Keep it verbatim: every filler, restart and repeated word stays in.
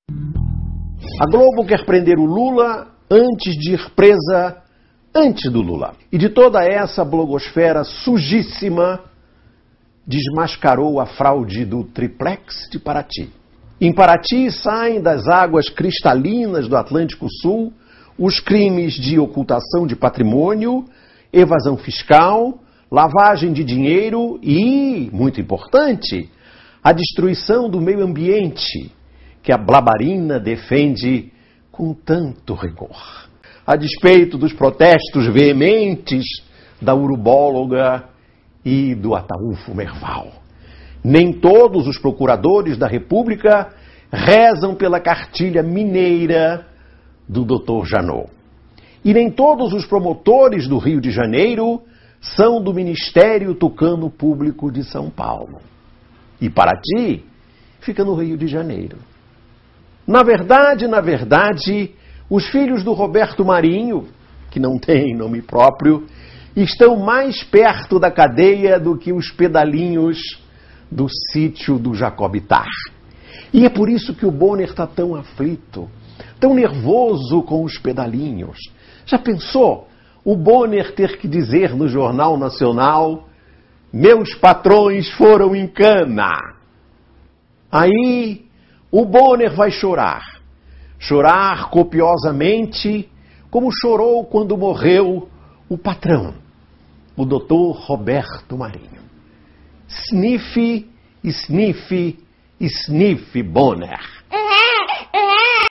A Globo quer prender o Lula antes de ir presa antes do Lula. E de toda essa blogosfera sujíssima, desmascarou a fraude do triplex de Paraty. Em Paraty saem das águas cristalinas do Atlântico Sul os crimes de ocultação de patrimônio, evasão fiscal, lavagem de dinheiro e, muito importante, a destruição do meio ambiente, que a Blabarina defende com tanto rigor. A despeito dos protestos veementes da urubóloga e do Ataúfo Merval. Nem todos os procuradores da República rezam pela cartilha mineira do doutor Janot. E nem todos os promotores do Rio de Janeiro são do Ministério Tucano Público de São Paulo. E Paraty fica no Rio de Janeiro. Na verdade, na verdade, os filhos do Roberto Marinho, que não tem nome próprio, estão mais perto da cadeia do que os pedalinhos do sítio do Jacobitar. E é por isso que o Bonner está tão aflito, tão nervoso com os pedalinhos. Já pensou o Bonner ter que dizer no Jornal Nacional: meus patrões foram em cana? Aí o Bonner vai chorar. Chorar copiosamente, como chorou quando morreu o patrão, o doutor Roberto Marinho. Sniff, sniff, sniff Bonner.